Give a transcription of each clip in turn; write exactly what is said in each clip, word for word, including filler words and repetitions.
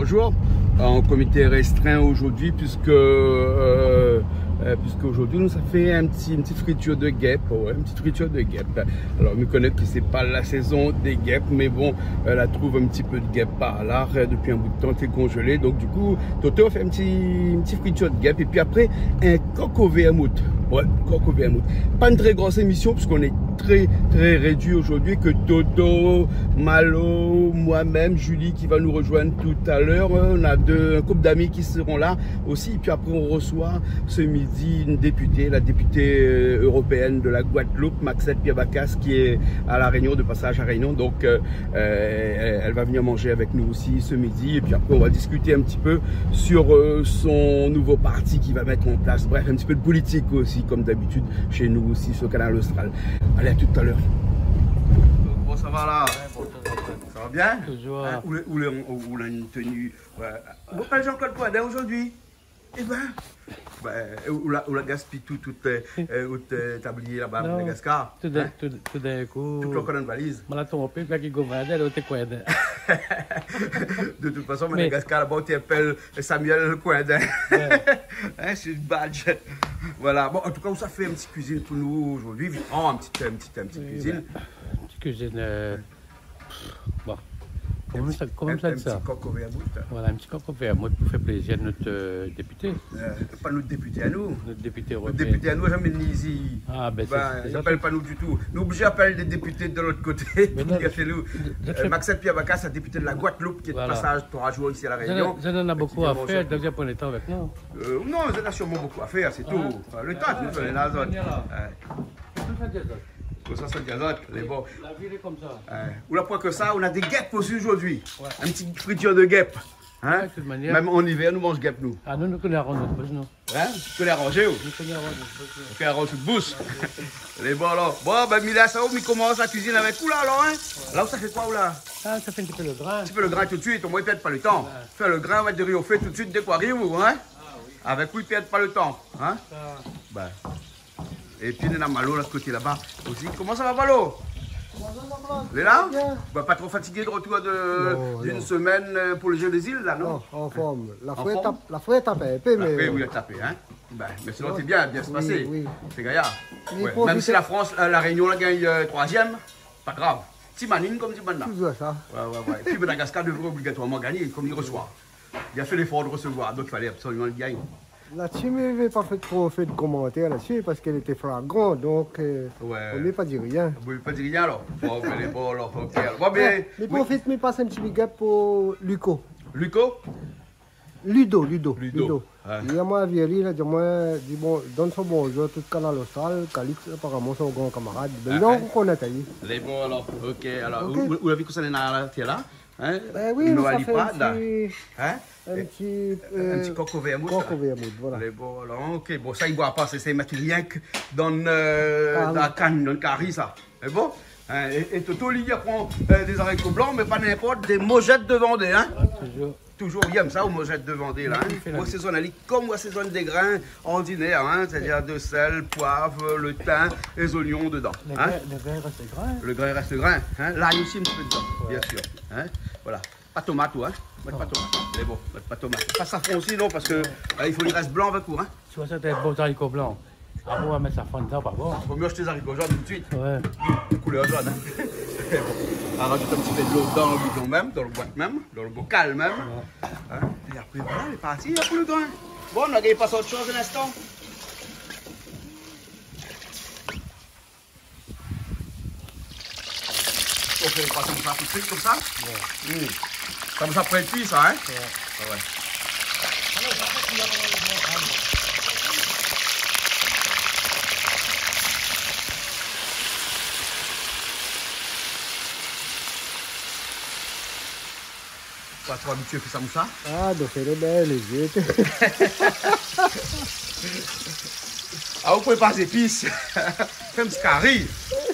jours en comité restreint aujourd'hui, puisque euh, euh, puisque aujourd'hui nous ça fait un petit, une petite friture de guêpe, ouais, une petite friture de guêpe. Alors me connaître que c'est pas la saison des guêpes, mais bon, elle a trouve un petit peu de guêpe par là depuis un bout de temps, c'est congelé. Donc du coup, Toto fait un petit, une petite friture de guêpe et puis après un coq au vermouth. Ouais, coq au vermouth. Pas une très grosse émission puisqu'on est très très réduit aujourd'hui, que Toto, Malo, moi-même, Julie qui va nous rejoindre tout à l'heure. On a deux, un couple d'amis qui seront là aussi. Et puis après on reçoit ce midi une députée, la députée européenne de la Guadeloupe, Maxette Piabacas, qui est à La Réunion, de passage à Réunion. Donc euh, elle va venir manger avec nous aussi ce midi. Et puis après on va discuter un petit peu sur euh, son nouveau parti qu'il va mettre en place. Bref, un petit peu de politique aussi, comme d'habitude chez nous aussi sur le canal Austral. Allez, à tout à l'heure. Bon, ça va là? Ouais, bon, ça, va. Ça va bien? Toujours. Hein, où, où, où, où a une tenue. Ouais. Vous parlez Jean-Claude Poindin aujourd'hui? Eh ben, ben, où la, où la gaspille tout, tout, euh, où tablier là-bas, Madagascar. Tout d'un tout, tout coup. Tout le monde a une valise. Je l'ai trompé, puis il gouverne, elle était quoi? De toute façon, Madagascar, là-bas, tu appelles Samuel Coindin. Ouais. Hein, c'est une badge. Voilà. Bon, en tout cas, ça fait une petite cuisine pour nous aujourd'hui. Vite, oh, une petite, une petite, une petite oui, cuisine. Ben, une petite cuisine. Euh... Bon. Comment ça, comment ça, un, un ça? petit coq au vermouth. Voilà, un petit coq au vermouth pour faire plaisir à notre euh, député. Euh, pas notre député à nous. Notre député européen. Notre député à nous, jamais ni ici. Ah, ben ben, c'est. J'appelle pas nous du tout. Nous obligés d'appeler des députés de l'autre côté. nous. Euh, Maxette Piabacas, un député de la Guadeloupe qui est voilà. de passage trois jours ici à La Réunion. Ça en a beaucoup à faire, donc vous prenez le temps avec nous. Euh, non, vous avez sûrement beaucoup à faire, c'est ah, tout. Enfin, le temps, nous sommes dans la zone. Ça, c'est diazote, les bons. La ville est comme ça. Euh, ou la point que ça, on a des guêpes aussi aujourd'hui. Ouais. Un petit friture de guêpes. Hein? Ouais, de manière... Même en hiver, nous mangeons guêpes, nous. Ah, nous, nous connaissons notre bouche, nous. Hein? Tu connais arranger, ou? Nous connaissons notre bouche. Tu connais arranger notre bouche. Les bons, alors. Bon, ben, Mila, ça, on commence la cuisine avec où, là, alors, hein? Ouais. Là, où ça fait quoi, ou là? Ah, ça fait un petit peu le grain. Un petit peu le grain tout de suite, on ne perd pas le temps. Ouais. Faire le grain, on va être de riz au fait tout de suite dès qu'on arrive, ou, hein? Ah, oui. Avec où, ils ne perdent pas le temps, hein? Ah. Ben. Et puis, il y a Malo, là, de ce côté là-bas aussi. Comment ça va, Malo? Il est là? Bah, pas trop fatigué de retour d'une semaine pour le jeu des îles, là, non? Non, en forme. La fouette a tapé un peu, mais... Oui, oui, a tapé, hein? Ben, mais sinon, c'est bien, bien se passer. Oui, oui. C'est gaillard. Ouais. Même si la France, la Réunion, la gagne euh, troisième, pas grave. Timanine comme Timanina. Toujours ça. Ouais, ouais, ouais. Et puis Madagascar devrait obligatoirement gagner, comme il reçoit. Il a fait l'effort de recevoir, donc il fallait absolument le gagner. Là-dessus, je n'avais pas fait trop fait de commentaires là-dessus parce qu'elle était flagrante, donc euh, ouais. on ne pas dit rien. Vous ne pas dire rien alors? Bon, mais les bon alors, ok. Alors, bon, mais. Mais profite, oui. mais passe un petit big up pour Luco. Luco? Ludo, Ludo. Ludo. Ludo. Ah. Il y a moi, Vieri, là, moi, dit bon, donne son bonjour, tout le canal austral, Calix, apparemment, son grand camarade. Ben, non, on connaît, les bons alors, ok. Alors, okay. Où, où avez-vous ça là? Tu es là? Hein? Ben oui, nous ça fait un petit, hein? un petit, euh, un petit coq au vermouth. Coq au vermouth, voilà. Les bon, alors, ok, bon, ça, il ne boit pas, c'est mettre rien que dans, euh, dans la canne, dans le carré, ça. C'est bon? Hein? Et, et Toto, lui, il prend euh, des haricots blancs, mais pas n'importe, des mojettes de Vendée, hein? Ah, toujours. Toujours, il aime ça, aux mojettes de Vendée, là. Hein? Moi, c'est comme moi, c'est des grains ordinaires, hein? C'est-à-dire de sel, poivre, le thym, les oignons dedans. Le, hein? grain, le grain reste grain. Le grain reste grain, hein? L'ail aussi un petit peu dedans, ouais. Bien sûr. Hein? Voilà. Pas tomate, ou, hein? Pas de tomate. C'est bon, pas de tomate. Pas safran aussi, non, parce que ouais. euh, il faut qu'il reste blanc avec vous, hein? Tu vois, ça, t'as un beau haricot blanc. Ah, on va mettre safran dedans, pas bon. Il faut mieux acheter des haricots jaunes tout de suite. Ouais. Couleur jaune, hein? On rajoute un petit peu de l'eau dans le bidon même, dans le boîte même, dans le bocal même. Ouais. Hein? Et après, voilà, il est parti, il n'y a plus le grain. Bon, on a gagné pas autre chose un instant. On fait pas comme ça tout de suite, comme ça. Ouais. Mmh. Comme ça près de cuit, ça, hein? Ouais. Ah ouais. Pas trop habitué que ça moussa? Ah, donc c'est belle, les yeux. Ah, vous pouvez pas d'épices. Comme ce qui arrive.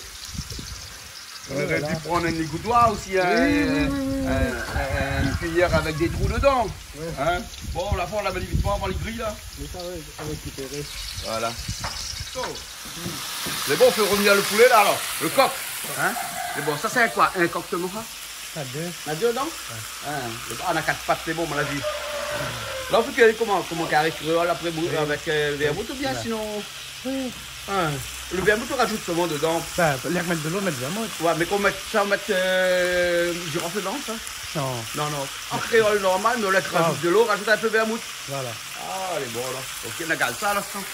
On aurait pu prendre un égouttoir aussi, un, oui, oui, oui, un, un, une cuillère avec des trous dedans. Oui. Hein? Bon, la fois, on avait vite pas avant les grilles là. Mais ça va récupérer. Voilà. So. C'est bon, on fait revenir le poulet là alors. Le coq. Hein? C'est bon, ça c'est quoi? Un coq de moha? À deux. On a deux dedans? Ouais. Ah, on a quatre pattes, c'est bon, on l'a vu. Là, on fait comment, comment carré créole après oui. Avec euh, le vermouth ou bien ouais. Sinon. Oui. Ah. Le vermouth, on rajoute seulement dedans. Ben, les mettre de l'eau, mettre du vermouth. Ouais, mais qu'on mette ça, on met euh, girofle dedans, ça? Non. Non, non. En créole normal, mais on laisse rajoute de l'eau, rajoute un peu de vermouth. Voilà. Ah, elle est bon là. Ok, on a gardé ça à l'instant.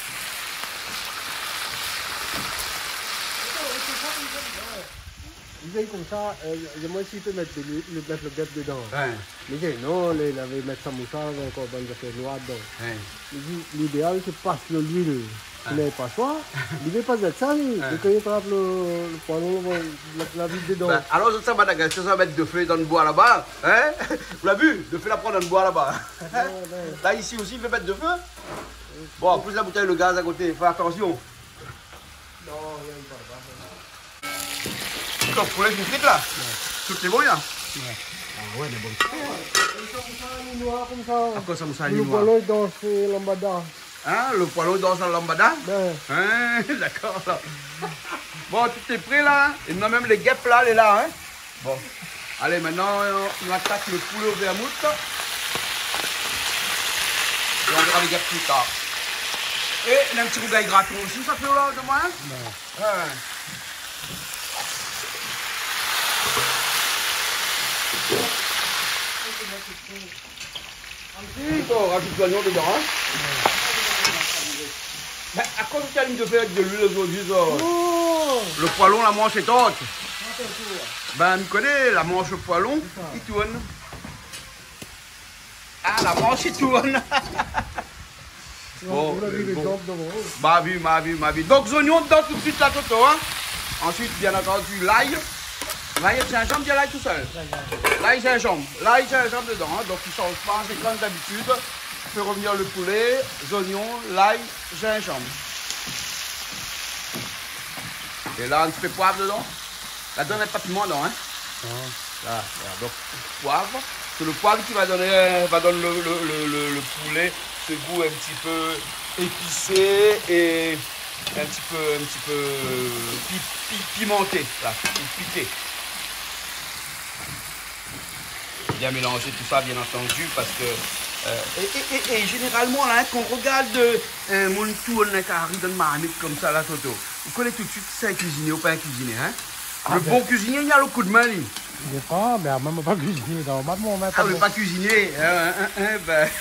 Il fait comme ça, euh, moi aussi, il peut mettre le, le, mettre le guêpe dedans. Ouais. Mais j'ai non, il avait mettre sa moutarde, encore bonne de faire noir dedans. Ouais. Il dit, l'idéal, c'est passe l'huile. Il n'avait pas choix. Il ne veut pas être ça, lui. Ouais. Quand il frappe le, le poireau, la, la vide dedans. Ben, alors, je sais, Madagascar, ça va mettre deux feuilles dans le bois là-bas. Hein? Vous l'avez vu? Deux feuilles la prendre dans le bois là-bas. Ouais, ouais. Là, ici aussi, il veut mettre deux feux. Bon, en plus, la bouteille de gaz à côté, fais attention. Non, il n'y a pas. Donc, pour les frites là, tout est bon, là. Ah ouais, mais bon. Ça noir comme ça. À quoi ça mousse à le noir? poêlon dans ce lambada. Hein, le poêlon dans la lambada? Ouais. Hein, d'accord. Bon, tout est prêt là. Et on a même les guêpes là, elle est là. Hein. Bon. Allez, maintenant, on attaque le poulet au vermouth. Et on verra les guêpes plus tard. Et on a un petit rougail gratin aussi, ça fait là de moi? Non. Ouais. Ensuite, on rajoute l'oignon dedans. Hein. Mais à quoi tu as mis de faire avec de l'huile aujourd'hui? Oh. Le poêlon, la manche est haute. Ben, on connaît la manche, le poêlon, il tourne. Ah, la manche, il tourne. Bon, euh, bon. Ma vie, ma vie, ma vie. Donc, oignons dedans tout de suite, là, Toto. Hein. Ensuite, bien entendu, l'ail. L'ail, c'est un jambe, il y a l'ail tout seul. L'ail, c'est un jambe. L'ail, c'est un jambe dedans. Hein. Donc, il ne change pas, c'est comme d'habitude. Je fais revenir le poulet, les oignons, l'ail, gingembre. Et là, un petit peu de poivre dedans. Là-dedans, il n'y a pas de piment dedans. Hein. Là, là, donc, poivre. C'est le poivre qui va donner, va donner le, le, le, le poulet ce goût un petit peu épicé et un petit peu, un petit peu pi, pi, pimenté, là, piqué. Bien mélanger tout ça, bien entendu, parce que euh, et, et, et, et généralement là, hein, quand on regarde un monde tourne qui arrive dans une marmite comme ça, là, Toto, vous connaissez tout de suite si c'est un cuisinier ou pas un cuisinier, hein? Ah, le ben, bon cuisinier, il y a le coup de main, lui. Il n'est pas, mais même pas cuisinier. Non, maman, on ah, mais pas cuisinier. Hein, hein, hein, ben.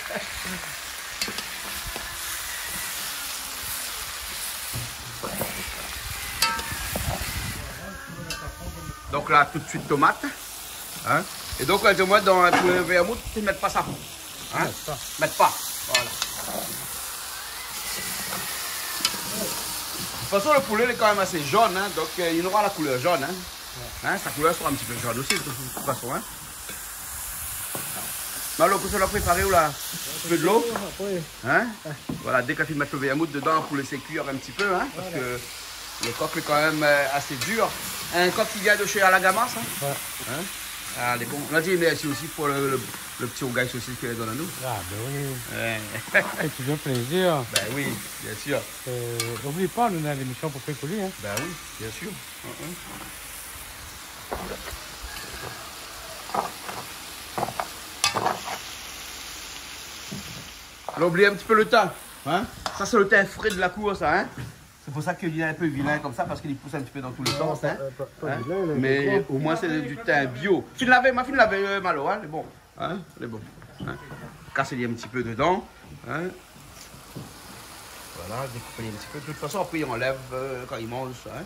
Donc là, tout de suite, tomate. Hein? Et donc, là, moi, dans un poulet vermouth, tu ne mets pas ça. Hein? Mets pas. Mets pas. Voilà. De toute façon, le poulet est quand même assez jaune, hein, donc euh, il aura la couleur jaune. Hein. Ouais. Hein, sa couleur sera un petit peu jaune aussi, de toute façon. Hein. Alors, pour se la préparer, ou là, un peu de l'eau. Hein. Voilà, dès que tu mets le vermouth dedans pour laisser cuire un petit peu, hein, parce que le coq est quand même euh, assez dur. Un coq qui vient de chez Alagamas. Hein. Ouais. Hein. Ah, les bons. On a dit merci aussi pour le, le, le petit rougail saucisse qu'il donne à nous. Ah, ben oui. Ouais. Et tu veux plaisir. Ben oui, bien sûr. Euh, N'oublie pas, nous avons l'émission pour faire couler. Hein. Ben oui, bien sûr. Uh-huh. On a oublié un petit peu le thym. Hein? Ça, c'est le thym frais de la cour, ça. Hein? C'est pour ça qu'il est un peu vilain comme ça, parce qu'il pousse un petit peu dans tous les sens. Hein? Pas, pas hein? Vilain, mais au moins, c'est du thym bio. Je l'avais, ma fille l'avait euh, malo, hein? C'est bon. Hein? C'est bon. Hein? Casser-les un petit peu dedans. Hein? Voilà, découper un petit peu. De toute façon, après, il enlève euh, quand il mange. Hein?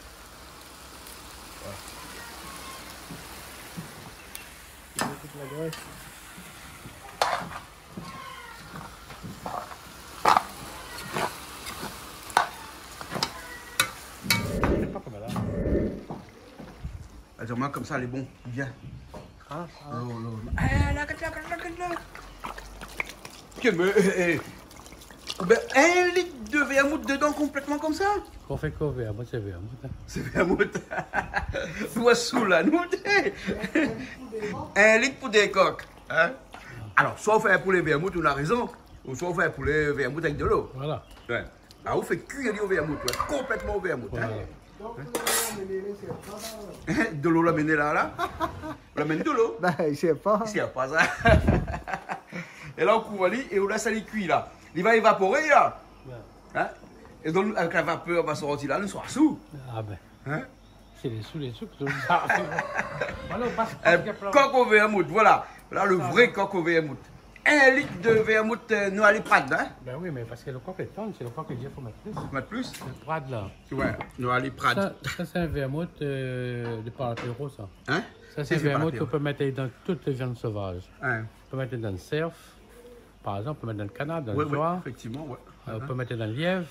Voilà. Alors, comme ça, elle est bon. Viens. Ah, ah. Oh, oh. Ah, là, là, là, là, là. Que me. Eh, eh. Ben, un litre de vermouth dedans complètement comme ça? On fait quoi, vermouth? C'est vermouth. Hein. C'est vermouth. Toi, sous la nous. Un litre pour des coques. Hein? Alors, soit on fait un poulet vermouth, on a raison. Ou soit on fait un poulet vermouth avec de l'eau. Voilà. Ouais. Alors, on fait cuire au vermouth, ouais. Complètement au vermouth. Voilà. Hein? De l'eau l'amener là, là. On l'amène de l'eau. Ben, il sait pas. Il sait pas ça. Et là, on couvre lui et on laisse aller cuire là. Il va évaporer là. Hein? Et donc, avec la vapeur, on va sortir là, nous sommes sous. Ah ben, Hein? c'est les sous, les sous que je Voilà, on passe Un par coq au vermouth, voilà. Voilà le vrai coq au vermouth. Un litre de vermouth euh, nous allons prendre, hein? Ben oui, mais parce que le coq est tendre, c'est le coq qui dit qu'il faut mettre plus. Faut mettre plus? Le Prade là. Ouais, nous allons prendre. Ça, ça c'est un vermouth euh, de par l'apéro, ça. Hein? Ça, c'est un C'est par vermouth l'apéro. qu'on peut mettre dans toutes les viandes sauvages. Hein? On peut mettre dans le cerf, par exemple, on peut mettre dans le canard, dans Ouais, le ouais, joie, effectivement, ouais. euh, on peut mettre dans le lièvre,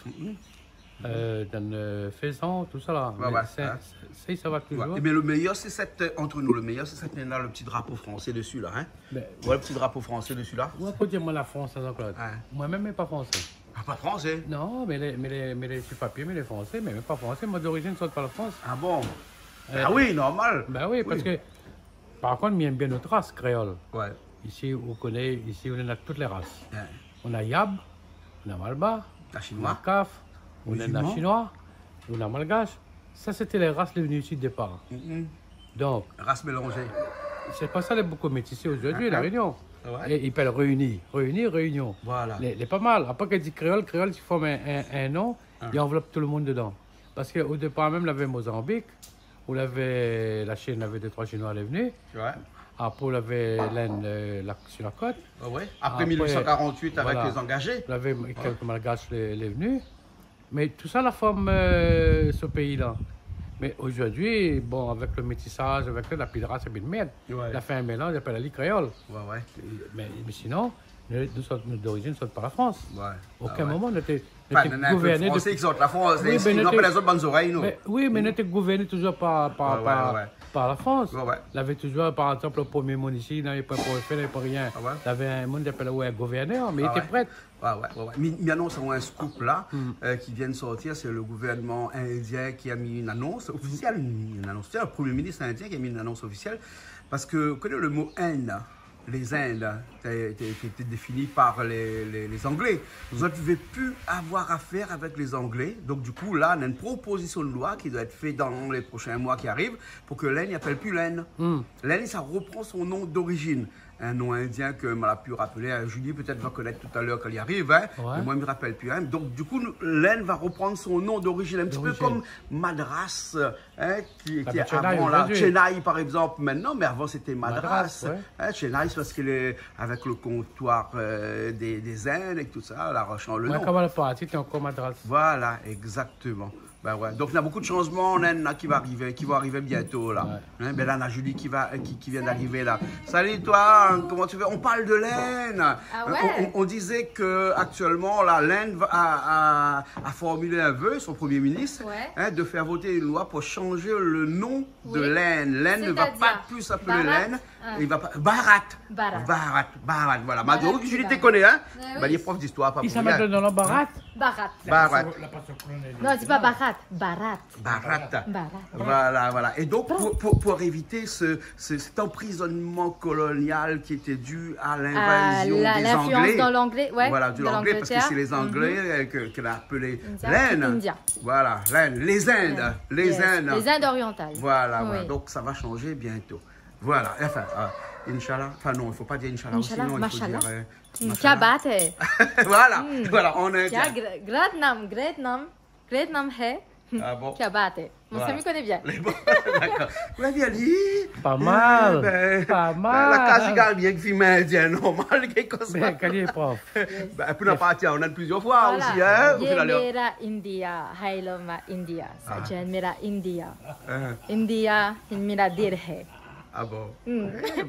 euh, dans le faisan, tout ça là. Ouais, Mais ouais, c'est- hein. c'est- ça va toujours. Ouais. Mais le meilleur, c'est cette, euh, entre nous, le meilleur, c'est cette là, le petit drapeau français dessus, là, hein? Mais, Ouais, le petit drapeau français dessus, là. où à dire moi la France, Jean-Claude? Ouais. Moi-même, mais pas français. Ah, pas français. Non, mais les, mais les, mais les sur papier, mais les français, mais même pas français. Moi d'origine, saute par la France. Ah bon? Euh, Ah oui, normal. Ben oui, parce que, par contre, il y a bien notre race créole. Ouais. Ici, on connaît, ici, on a toutes les races. Ouais. On a Yab, on a Malba, La on a chinois. Kaf, on a Musulman. la chinois, on a Malgache. Ça, c'était les races les venues ici de départ. Mhm. Donc, Race mélangée. c'est pas ça les beaucoup métissés aujourd'hui, la Réunion. Ouais. Et ils appellent réunis, réunis, réunion. Voilà. Les, les pas mal. Après qu'elle dit créole, créole, il forme un, un, un nom, il enveloppe tout le monde dedans. Parce qu'au départ même, on avait Mozambique, on avait la Chine, on avait deux, trois Chinois à venus. Ouais. Après, on avait l'Inde euh, la- sur la côte. Ah ouais. Après, Après, mille huit cent quarante-huit, avec voilà. les engagés. On avait quelques malgaches les, les venus. Mais tout ça, la forme euh, ce pays-là. Mais aujourd'hui, bon, avec le métissage, avec la pile de race et pile de merde, Ouais. il a fait un mélange, il appelle la ligue créole. Ouais, ouais. Mais, mais sinon, nous, nous sommes nous d'origine, nous sommes pas la France. Ouais. Aucun Ah ouais. moment, on était, on Enfin, était il y en a un peu de gouverné Français de- qui sortent la France. Oui, les- mais Ils n'était- appellent les autres bonnes oreilles, nous. Mais oui, mais on était gouverné toujours par, par, Ouais, par, ouais, ouais. par la France. Ouais, ouais. Il avait toujours, par exemple, le premier monde ici, il n'avait pas pour faire, il n'avait pas rien. Ah ouais? Il avait un monde qui appelait ouais, un gouverneur, mais Ah il était ouais. prêt. Ouais, ouais, ouais, ouais. Mais il y a non, un scoop là Hmm. euh, qui vient de sortir. C'est le gouvernement indien qui a mis une annonce officielle. Une annonce officielle. Le premier ministre indien qui a mis une annonce officielle. Parce que, vous connaissez le mot Inde? Les Indes, qui étaient définis par les, les, les Anglais. Vous ne pouvez plus avoir affaire avec les Anglais. Donc, du coup, là, on a une proposition de loi qui doit être faite dans les prochains mois qui arrivent pour que l'Inde n'appelle plus l'Inde. Hmm. L'Inde, ça reprend son nom d'origine. Un nom indien que m'a pu rappeler. Hein, Julie peut-être va connaître tout à l'heure quand il y arrive. Hein, Ouais. mais moi, je ne me rappelle plus. Hein. Donc, du coup, nous- l'Inde va reprendre son nom d'origine. Un petit peu D'origine. comme Madras, hein, qui, Ah, qui mais est Chennai avant là. aujourd'hui. Chennai, par exemple, maintenant. Mais avant, c'était Madras. Madras, ouais. Hein, Chennai, c'est parce qu'il est avec le comptoir euh, des, des Indes et tout ça. La rechange le Moi, nom. comme le parti, tu es encore madras. Voilà, exactement. Ben ouais. Donc, il y a beaucoup de changements en Inde là, qui, va arriver, qui vont arriver bientôt. Là. Hein, ben là, on a Julie qui, va, qui, qui vient d'arriver là. Salut toi, hein, comment tu vas? On parle de l'Inde. Ah ouais? on, on- on disait qu'actuellement, l'Inde va- a, a, a formulé un vœu, son Premier ministre, Ouais. hein, de faire voter une loi pour changer le nom de Oui. l'Inde. L'Inde ne va C'est-à-dire pas plus s'appeler Bharat? l'Inde. Ah. Il va pas... Bharat. Barat. Bharat. Bharat. Voilà. Bharat, Maduro, Julie Bharat. te connais, hein? Ouais, Ben, oui. il est prof d'histoire, pas Il pour s'en rien. met dans le barat. Barat. Barat. Non, c'est pas Barat. Barat. Barat. Barat. Voilà, voilà. Et donc, pour, pour, pour éviter ce, ce- cet emprisonnement colonial qui était dû à Ah, l'invasion la- des l'influence Anglais. dans l'anglais, ouais. Voilà, de de l'anglais, parce que c'est les l'Angleterre. Anglais euh, que- qu'elle a appelé India, l'Inde. India. Voilà, l'Inde. Les Indes. Les Yes. Indes. Les Indes orientales. Voilà, Oui. voilà. Donc, ça va changer bientôt. Voilà. Enfin, ah, Inch'Allah. Enfin, non, il ne faut pas dire Inch'Allah. Inch'Allah, sinon, il faut Mashallah. dire, euh, Hmm, Mashallah. Kabate. Voilà, voilà, on est. क्या gr- great नाम great नाम great नाम है Ah bon? क्या बात है mon Voilà. Samy connaît bien. Les bons, d'accord. Vous l'avez dit? Pas mal. Eh ben, Pas mal. La case égale bien que film indien, normal, quelque chose. Mais quel est prof? Ben, pour la partie, on a plusieurs fois aussi, Voilà. hein? au ये final, hein. मेरा India हाइलोमा India सजन मेरा India Hein. India मेरा दिल है. Ah bon? Hmm. Eh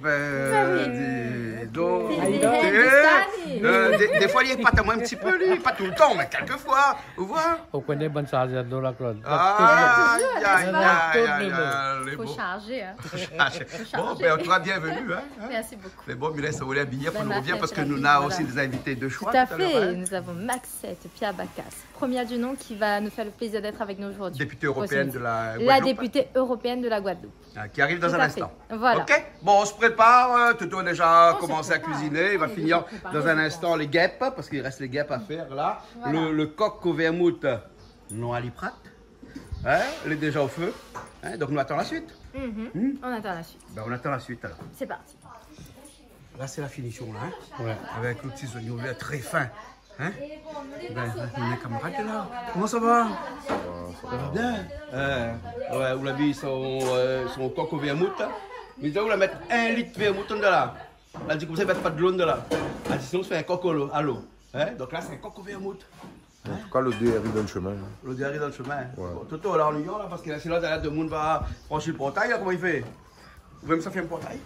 ben, dis donc. C'est Eh, des Hindustani. euh, des, des fois, il est pas tellement un petit peu, lui, pas tout le temps, mais quelquefois. Vous voyez? On connaît bonne charge de la Claude. Ah, toujours, aïe, aïe, n'est-ce pas? aïe, aïe, aïe, les Faut bons. charger. Hein. Bon, changer. ben, on sera bienvenue, hein? hein. Merci beaucoup. Mais bon, Mylène, ça voulait habiller pour Ben, nous ma revenir fête, parce que la nous vie, avons voilà. aussi des invités de choix. Tout à tout à l'heure, fait. hein. Nous avons Maxette Piabacas, première du nom, qui va nous faire le plaisir d'être avec nous aujourd'hui. Députée européenne de la La Guadeloupe. députée européenne de la Guadeloupe. Ah, qui arrive dans Tout un à instant. fait. Voilà. Ok, bon, on se prépare. euh, Toto a déjà On se commencé à prépare. cuisiner. Il va On est finir déjà préparé, dans un je instant les guêpes, parce qu'il reste les guêpes à faire là. Voilà. Le, le coq au vermouth, non à l'iprat. Hein, elle est déjà au feu. Hein, donc, on attend la suite. Mhm. Hmm. On attend la suite. Ben, on attend la suite alors. C'est parti. Là, c'est la finition, là. Hein, Ouais. avec le petit oignon vert très fin. Hein? Ben, mes camarades là. Comment ça va? Ça va bien. Euh, ouais, vous l'avez vu, son, euh, son coq au vermouth. Là. Mais là, vous la mettre un litre de vermouth de là. Elle dit comme ça, il ne met pas de l'eau de là. Elle dit sinon, c'est un coq à l'eau. Hein? Donc là, c'est un coq au vermouth. En tout cas, l'O D arrive dans le chemin. hein. L'O D arrive dans le chemin. Ouais. Bon, Toto, là, en Lyon, là, parce que sinon, là, tout le monde va franchir le portail. Là, comment il fait? Vous voyez, ça fait un portail.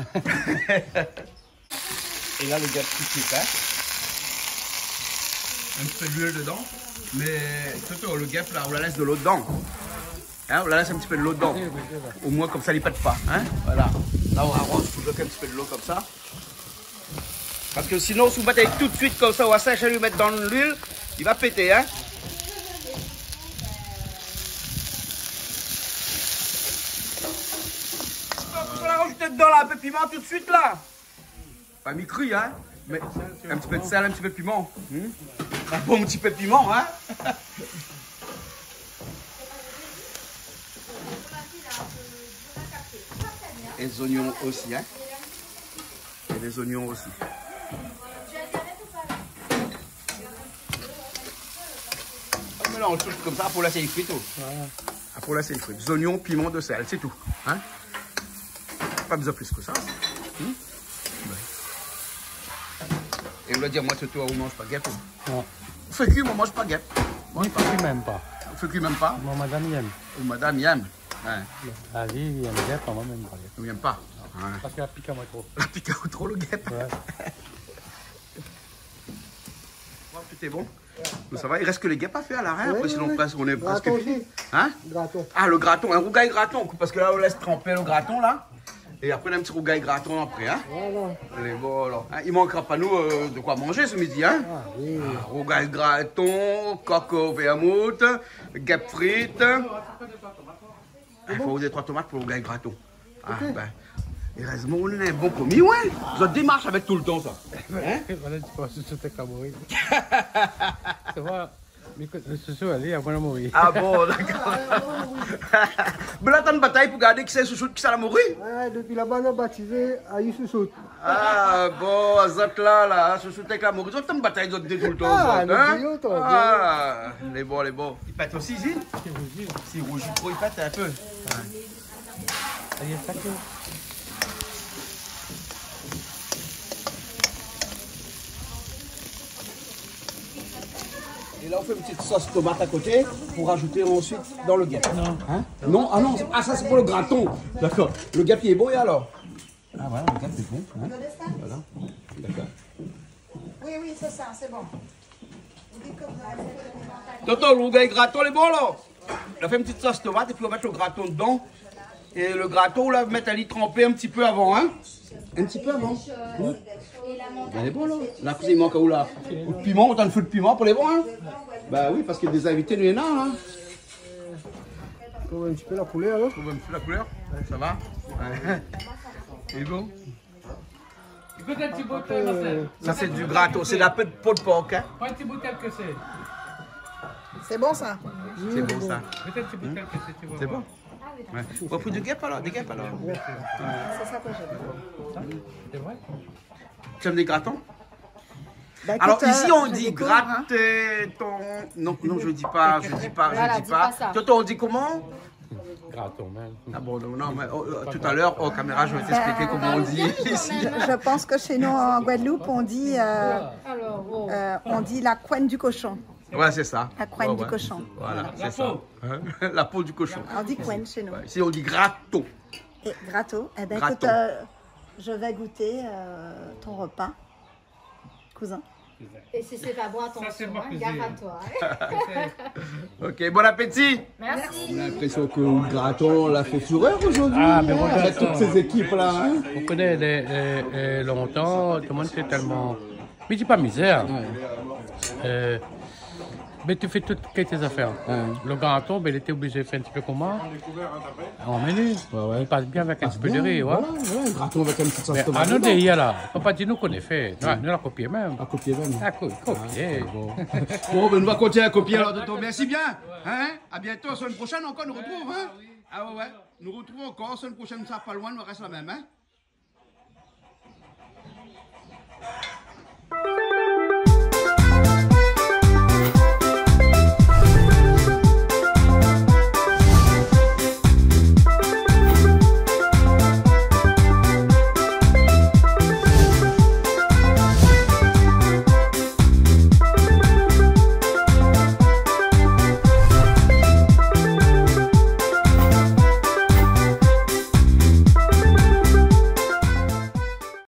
Et là, le gars tout de suite, hein? Un petit peu d'huile dedans, mais surtout le guêpe là, on la laisse de l'eau dedans. Hein, on la laisse un petit peu de l'eau dedans. Au moins comme ça, il ne pète pas. Hein, voilà. Là, on arrose pour bloquer un petit peu de l'eau comme ça. Parce que sinon, si vous mettez tout de suite comme ça, on va sècher à lui mettre dans l'huile, il va péter. Hein. On va la rajouter dedans là, un peu de piment tout de suite là. Pas mi-cru, hein. Mais un petit peu de sel, un petit peu de piment. Hmm? Un bon petit peu de piment, hein. Et les oignons aussi, hein. Et les oignons aussi. On mélange tout comme ça pour laisser les frites. Pour laisser les frites. Des oignons, piment, de sel, c'est tout. Hein. Pas besoin plus que ça. Hmm? Et vous le dire, moi, c'est toi, on mange pas guêpe. Non. On fait cuire, on mange pas guêpe. Moi, je ne même pas. On fait cuire même pas. Moi, madame, aime. Ou madame, il aime. Ouais. Ali, il aime bien, moi, même pas. On n'aime pas. Ouais. Parce qu'elle pique à moi trop. La pique à trop, le guêpe. Ouais. Tout est bon. Mais ça va, il reste que les guêpes à faire à l'arrière. Oui, Après, oui, sinon, oui. presque, on est presque Graton fini. aussi. Hein? Graton. Ah, le graton, un rougail graton. Parce que là, on laisse tremper le graton, là. Et après, on a un petit rougail graton après. Hein? Voilà. Allez, bon, alors. Hein, il manquera pas, nous, euh, de quoi manger ce midi. Hein? Ah oui. Ah, rougail graton, coq au vermouth, guêpe frites. Il faut des trois tomates pour le rougail graton. Ah, ben. Heureusement, on a un bon commis, ouais. Vous êtes démarche avec tout le temps, ça. Hein? Voilà, tu vois, c'est avec la mourir. Tu vois, mais ce soir, allez, après la mourir. Ah bon, d'accord. Mais là, t'as une bataille pour garder qui c'est chouchoute, qui ça l'a mouru? Ouais, depuis là-bas, on a baptisé à Youssoussout. Ah bon, Zot là, là, chouchoute avec la mouru. Zot, t'as une bataille tout le temps, Ah, Zot, le hein? brio, toi, Ah, les bons, les bons. Il pète aussi, ici? Si rouge, trop, il pète un peu. Allez, ça que. Et là, on fait une petite sauce tomate à côté pour rajouter ensuite dans le guêpe. Non. Hein? Non, ah non, ah ça c'est pour le graton. D'accord. Le guêpe il est bon et alors? Ah voilà, le guêpe est bon. Hein? Voilà. D'accord. Oui, oui, c'est ça, c'est bon. Toto, le rougail graton, il est bon là? On a fait une petite sauce tomate et puis on va mettre le graton dedans. Et le graton, là, on va mettre à l'y tremper un petit peu avant, hein? Un petit peu avant. Oui. Ben, est bon là. Là, il manque où là? Le piment, on a un feu de piment pour les bons, hein? Bah oui, parce qu'il y a des invités, nous, il y en a, hein? On voit un petit peu la couleur, alors. On voit un petit peu la couleur? Ça va? Ouais. Il est bon? Écoute un petit bouteille, Marcel. Ça, c'est du graton, c'est un peu de peau de porc, hein? Prends un petit bouteille que c'est. C'est bon ça? C'est bon, ça. Peut-être un petit bouteille que c'est, tu vois. C'est bon? Ouais. On va prendre du guêpe alors, des guêpes alors. C'est ça que j'aime. C'est vrai? Tu aimes des gratons? Bah, écoute, Alors ici on je dit découvre, hein. gratter ton... Non, non, je dis pas, je dis pas, je Voilà, dis dis pas. pas ça. Toto, on dit comment? Graton, même. Ah bon, non, non, mais oh, euh, tout à l'heure, en caméra, je vais t'expliquer comment on dit ici. Je pense que chez nous en Guadeloupe, on dit, euh, Alors, oh. euh, on dit la couenne du cochon. Ouais, c'est ça. La couenne Ouais, du ouais. cochon. Voilà, c'est ça. Hein? La peau du cochon. On dit couenne chez nous. Ouais, ici on dit gratton. Et gratto. Eh ben, Gratto. écoute, euh, je vais goûter euh, ton repas, cousin. Et si c'est pas bon, attention, Ça, c'est ma hein, cuisine. gaffe à toi. hein. Ok, bon appétit. Merci. On a l'impression que le gratton l'a fait fureur aujourd'hui. Ah, mais regarde avec ça. toutes ces équipes là. Hein? On connaît les, les- les longtemps, tout le monde c'est tellement. Mais dis pas misère. Euh, mais tu fais toutes tes affaires. Ouais. Le gâteau, ben, il était obligé de faire un petit peu comment en menu. Ouais, ouais. Il passe bien avec un Passe petit peu de bien, riz. Ouais. Voilà, voilà, un gratin avec un petit sauce Mais tomate à nous dedans. il y a là, faut pas dire nous qu'on est fait. Non, nous l'a copié même. À copier même. Ah, co- copié. Bon, bon ben, on va continuer à copier alors de ton. Merci bien. Hein? À bientôt, la semaine prochaine encore, nous retrouve. Hein? Ah ouais, ouais. Nous retrouvons encore, la semaine prochaine, ça pas loin, nous reste la même. Hein?